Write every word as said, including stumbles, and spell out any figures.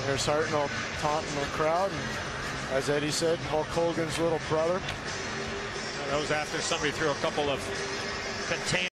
There's Hartnell taunting the crowd. And as Eddie said, Hulk Hogan's little brother. That was after somebody threw a couple of containers.